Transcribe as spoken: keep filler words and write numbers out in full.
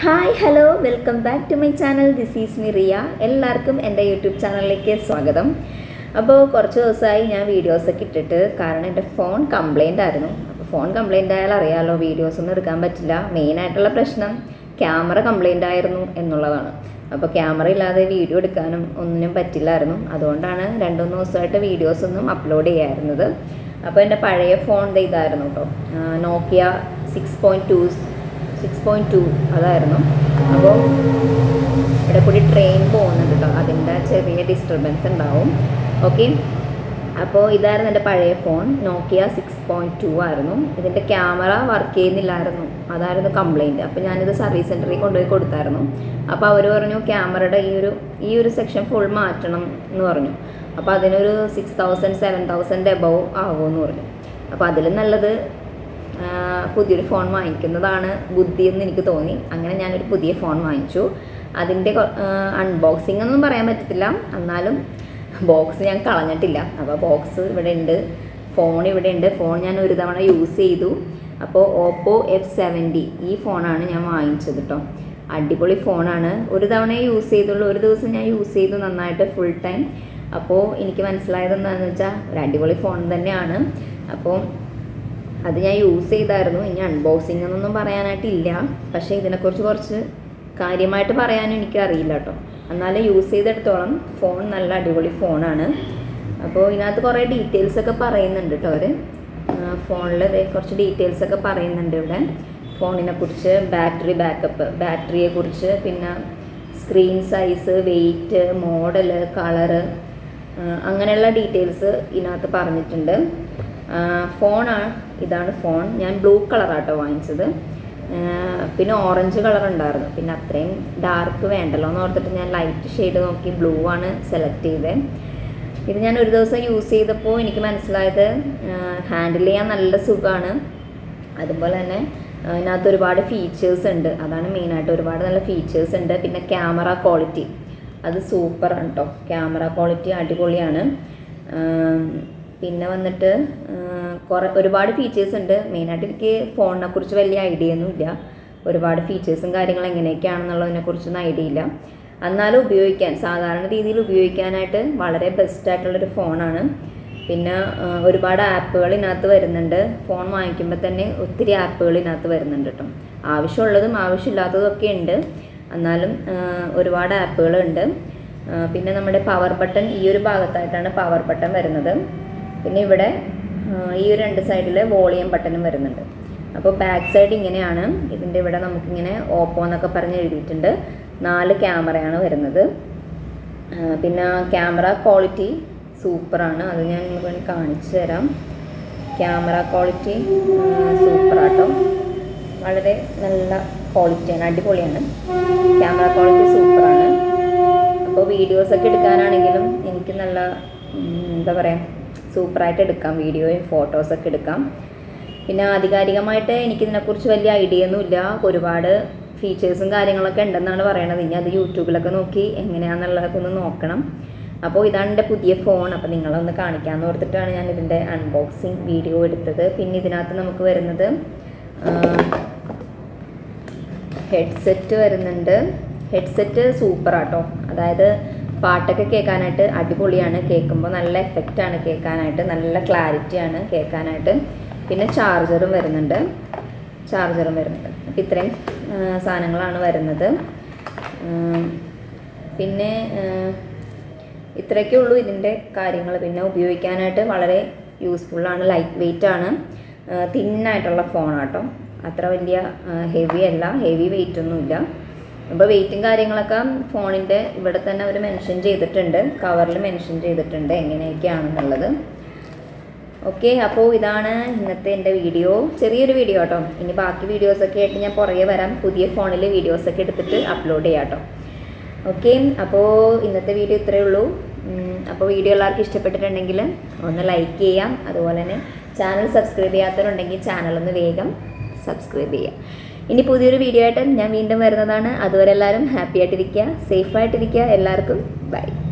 Hi hello welcome back to my channel. This is me Riya. എല്ലാവർക്കും എൻ്റെ YouTube ചാനലിലേക്ക് സ്വാഗതം. അപ്പോൾ കുറച്ച് ദിവസമായി ഞാൻ വീഡിയോസൊക്കെ ഇട്ടിട്ട്, കാരണം എൻ്റെ ഫോൺ കംപ്ലൈൻ്റ് ആയിരുന്നു. അപ്പോൾ ഫോൺ കംപ്ലൈൻ്റ് ആയാൽ അറിയാമല്ലോ, വീഡിയോസൊന്നും എടുക്കാൻ പറ്റില്ല. മെയിനായിട്ടുള്ള പ്രശ്നം ക്യാമറ കംപ്ലൈൻ്റ് ആയിരുന്നു എന്നുള്ളതാണ്. അപ്പോൾ ക്യാമറ ഇല്ലാതെ വീഡിയോ എടുക്കാനും ഒന്നിനും പറ്റില്ലായിരുന്നു. അതുകൊണ്ടാണ് രണ്ട് മൂന്ന് ദിവസമായിട്ട് വീഡിയോസൊന്നും അപ്ലോഡ് ചെയ്യാറുന്നത്. അപ്പോൾ എൻ്റെ പഴയ ഫോൺ ഇതായിരുന്നു കേട്ടോ, Nokia six point two six point two അതായിരുന്നു. അപ്പോൾ ഇവിടെ കൂടി ട്രെയിൻ പോകുന്നുണ്ട് കേട്ടോ, അതിൻ്റെ ചെറിയ ഡിസ്റ്റർബൻസ് ഉണ്ടാവും. ഓക്കെ, അപ്പോൾ ഇതായിരുന്നു എൻ്റെ പഴയ phone, Nokia six point two ആയിരുന്നു. ഇതിൻ്റെ ക്യാമറ വർക്ക് ചെയ്യുന്നില്ലായിരുന്നു, അതായിരുന്നു കംപ്ലൈൻറ്റ്. അപ്പോൾ ഞാനിത് സർവീസ് സെൻറ്ററിൽ കൊണ്ടുപോയി കൊടുത്തായിരുന്നു. അപ്പോൾ അവർ പറഞ്ഞു ക്യാമറയുടെ ഈ ഒരു ഈ ഒരു സെക്ഷൻ ഫുൾ മാറ്റണം എന്ന് പറഞ്ഞു. അപ്പോൾ അതിനൊരു six thousand seven thousand above ആകുമെന്ന് പറഞ്ഞു. അപ്പോൾ അതിലും നല്ലത് പുതിയൊരു ഫോൺ വാങ്ങിക്കുന്നതാണ് ബുദ്ധിയെന്ന് എനിക്ക് തോന്നി. അങ്ങനെ ഞാനൊരു പുതിയ ഫോൺ വാങ്ങിച്ചു. അതിൻ്റെ അൺബോക്സിംഗ് ഒന്നും പറയാൻ പറ്റത്തില്ല, എന്നാലും ബോക്സ് ഞാൻ കളഞ്ഞിട്ടില്ല. അപ്പോൾ ബോക്സ് ഇവിടെ ഉണ്ട്, ഫോൺ ഇവിടെ ഉണ്ട്. ഫോൺ ഞാൻ ഒരു തവണ യൂസ് ചെയ്തു. അപ്പോൾ ഓപ്പോ എഫ് സെവൻറ്റി ഈ ഫോണാണ് ഞാൻ വാങ്ങിച്ചത് കേട്ടോ. അടിപൊളി ഫോണാണ്. ഒരു തവണ യൂസ് ചെയ്തുള്ളൂ, ഒരു ദിവസം ഞാൻ യൂസ് ചെയ്തു നന്നായിട്ട് ഫുൾ ടൈം. അപ്പോൾ എനിക്ക് മനസ്സിലായത് എന്താണെന്ന് വെച്ചാൽ ഒരു അടിപൊളി ഫോൺ തന്നെയാണ്. അപ്പോൾ അത് ഞാൻ യൂസ് ചെയ്തായിരുന്നു. ഇനി അൺബോക്സിംഗ് എന്നൊന്നും പറയാനായിട്ടില്ല, പക്ഷേ ഇതിനെക്കുറിച്ച് കുറച്ച് കാര്യമായിട്ട് പറയാനും എനിക്കറിയില്ല കേട്ടോ. എന്നാലും യൂസ് ചെയ്തെടുത്തോളം ഫോൺ നല്ല അടിപൊളി ഫോണാണ്. അപ്പോൾ ഇതിനകത്ത് കുറേ ഡീറ്റെയിൽസൊക്കെ പറയുന്നുണ്ട് കേട്ടോ അവർ. ഫോണിൽ കുറച്ച് ഡീറ്റെയിൽസൊക്കെ പറയുന്നുണ്ട് ഇവിടെ ഫോണിനെ കുറിച്ച്. ബാറ്ററി ബാക്കപ്പ്, ബാറ്ററിയെക്കുറിച്ച്, പിന്നെ screen size, weight, model, colour, അങ്ങനെയുള്ള ഡീറ്റെയിൽസ് ഇതിനകത്ത് പറഞ്ഞിട്ടുണ്ട്. ഫോണാണ് ഇതാണ് ഫോൺ. ഞാൻ ബ്ലൂ കളറാട്ടോ വാങ്ങിച്ചത്. പിന്നെ ഓറഞ്ച് കളർ ഉണ്ടായിരുന്നു, പിന്നെ അത്രയും ഡാർക്ക് വേണ്ടല്ലോ എന്ന് ഓർത്തിട്ട് ഞാൻ ലൈറ്റ് ഷെയ്ഡ് നോക്കി ബ്ലൂ ആണ് സെലക്ട് ചെയ്തത്. ഇത് ഞാൻ ഒരു ദിവസം യൂസ് ചെയ്തപ്പോൾ എനിക്ക് മനസ്സിലായത് ഹാൻഡിൽ ചെയ്യാൻ നല്ല സുഖമാണ്. അതുപോലെ തന്നെ ഇതിനകത്ത് ഒരുപാട് ഫീച്ചേഴ്സ് ഉണ്ട്, അതാണ് മെയിനായിട്ട്. ഒരുപാട് നല്ല ഫീച്ചേഴ്സ് ഉണ്ട്. പിന്നെ ക്യാമറ ക്വാളിറ്റി അത് സൂപ്പറാണ് കേട്ടോ. ക്യാമറ ക്വാളിറ്റി അടിപൊളിയാണ്. പിന്നെ വന്നിട്ട് കുറേ ഒരുപാട് ഫീച്ചേഴ്സ് ഉണ്ട്. മെയിനായിട്ട് എനിക്ക് ഫോണിനെ കുറിച്ച് വലിയ ഐഡിയ ഒന്നുമില്ല. ഒരുപാട് ഫീച്ചേഴ്സും കാര്യങ്ങളും എങ്ങനെയൊക്കെയാണെന്നുള്ളതിനെക്കുറിച്ചൊന്നും ഐഡിയ ഇല്ല. എന്നാലും ഉപയോഗിക്കാൻ, സാധാരണ രീതിയിൽ ഉപയോഗിക്കാനായിട്ട് വളരെ ബെസ്റ്റായിട്ടുള്ളൊരു ഫോണാണ്. പിന്നെ ഒരുപാട് ആപ്പുകൾ ഇതിനകത്ത് വരുന്നുണ്ട്. ഫോൺ വാങ്ങിക്കുമ്പോൾ തന്നെ ഒത്തിരി ആപ്പുകൾ ഇതിനകത്ത് വരുന്നുണ്ട് കേട്ടോ. ആവശ്യമുള്ളതും ആവശ്യമില്ലാത്തതും ഒക്കെ ഉണ്ട്, എന്നാലും ഒരുപാട് ആപ്പുകളുണ്ട്. പിന്നെ നമ്മുടെ പവർ ബട്ടൺ ഈ ഒരു ഭാഗത്തായിട്ടാണ് പവർ ബട്ടൺ വരുന്നത്. പിന്നെ ഇവിടെ ഈ ഒരു രണ്ട് സൈഡിൽ വോളിയം ബട്ടണും വരുന്നുണ്ട്. അപ്പോൾ ബാക്ക് സൈഡ് ഇങ്ങനെയാണ്. ഇതിൻ്റെ ഇവിടെ നമുക്കിങ്ങനെ ഓപ്പോ എന്നൊക്കെ പറഞ്ഞ് എഴുതിയിട്ടുണ്ട്. നാല് ക്യാമറയാണ് വരുന്നത്. പിന്നെ ക്യാമറ ക്വാളിറ്റി സൂപ്പറാണ്, അത് ഞാൻ നിങ്ങൾക്ക് കാണിച്ചു തരാം. ക്യാമറ ക്വാളിറ്റി സൂപ്പറാട്ടോ, വളരെ നല്ല ക്വാളിറ്റിയാണ്, അടിപൊളിയാണ്. ക്യാമറ ക്വാളിറ്റി സൂപ്പറാണ്. അപ്പോൾ വീഡിയോസൊക്കെ എടുക്കാനാണെങ്കിലും എനിക്ക് നല്ല എന്താ പറയുക, സൂപ്പറായിട്ട് എടുക്കാം. വീഡിയോയും ഫോട്ടോസൊക്കെ എടുക്കാം. പിന്നെ ആധികാരികമായിട്ട് എനിക്കിതിനെക്കുറിച്ച് വലിയ ഐഡിയ ഒന്നുമില്ല. ഒരുപാട് ഫീച്ചേഴ്സും കാര്യങ്ങളൊക്കെ ഉണ്ടെന്നാണ് പറയണത്. ഇനി അത് യൂട്യൂബിലൊക്കെ നോക്കി എങ്ങനെയാണെന്നുള്ളതൊക്കെ ഒന്ന് നോക്കണം. അപ്പോൾ ഇതാണ് എൻ്റെ പുതിയ ഫോൺ. അപ്പോൾ നിങ്ങളൊന്ന് കാണിക്കാമെന്ന് ഓർത്തിട്ടാണ് ഞാൻ ഇതിൻ്റെ അൺബോക്സിങ് വീഡിയോ എടുത്തത്. പിന്നെ ഇതിനകത്ത് നമുക്ക് വരുന്നത് ഹെഡ്സെറ്റ് വരുന്നുണ്ട്. ഹെഡ്സെറ്റ് സൂപ്പറാട്ടോ, അതായത് പാട്ടൊക്കെ കേൾക്കാനായിട്ട് അടിപൊളിയാണ്. കേൾക്കുമ്പോൾ നല്ല എഫക്റ്റാണ് കേൾക്കാനായിട്ട്, നല്ല ക്ലാരിറ്റിയാണ് കേൾക്കാനായിട്ട്. പിന്നെ ചാർജറും വരുന്നുണ്ട് ചാർജറും വരുന്നുണ്ട് അപ്പോൾ ഇത്രയും സാധനങ്ങളാണ് വരുന്നത്. പിന്നെ ഇത്രയൊക്കെ ഉള്ളൂ ഇതിൻ്റെ കാര്യങ്ങൾ. പിന്നെ ഉപയോഗിക്കാനായിട്ട് വളരെ യൂസ്ഫുള്ളാണ്, ലൈറ്റ് വെയ്റ്റ് ആണ്, തിന്നായിട്ടുള്ള ഫോണാട്ടോ. അത്ര വലിയ ഹെവി അല്ല, ഹെവി വെയിറ്റ് ഒന്നുമില്ല. അപ്പോൾ വെയിറ്റും കാര്യങ്ങളൊക്കെ ഫോണിൻ്റെ ഇവിടെ തന്നെ അവർ മെൻഷൻ ചെയ്തിട്ടുണ്ട്, കവറിൽ മെൻഷൻ ചെയ്തിട്ടുണ്ട് എങ്ങനെയൊക്കെയാണെന്നുള്ളത്. ഓക്കെ, അപ്പോൾ ഇതാണ് ഇന്നത്തെ എൻ്റെ വീഡിയോ. ചെറിയൊരു വീഡിയോ കേട്ടോ. ഇനി ബാക്കി വീഡിയോസൊക്കെ ആയിട്ട് ഞാൻ പുറകെ വരാം. പുതിയ ഫോണിൽ വീഡിയോസൊക്കെ എടുത്തിട്ട് അപ്ലോഡ് ചെയ്യാം കേട്ടോ. ഓക്കെ, അപ്പോൾ ഇന്നത്തെ വീഡിയോ ഇത്രയേ ഉള്ളൂ. അപ്പോൾ വീഡിയോ എല്ലാവർക്കും ഇഷ്ടപ്പെട്ടിട്ടുണ്ടെങ്കിൽ ഒന്ന് ലൈക്ക് ചെയ്യാം. അതുപോലെ തന്നെ ചാനൽ സബ്സ്ക്രൈബ് ചെയ്യാത്തവരുണ്ടെങ്കിൽ ചാനലൊന്ന് വേഗം സബ്സ്ക്രൈബ് ചെയ്യാം. ഇനി പുതിയൊരു വീഡിയോ ആയിട്ട് ഞാൻ വീണ്ടും വരുന്നതാണ്. അതുവരെ എല്ലാവരും ഹാപ്പി ആയിട്ടിരിക്കുക, സേഫ് ആയിട്ടിരിക്കുക. എല്ലാവർക്കും ബൈ.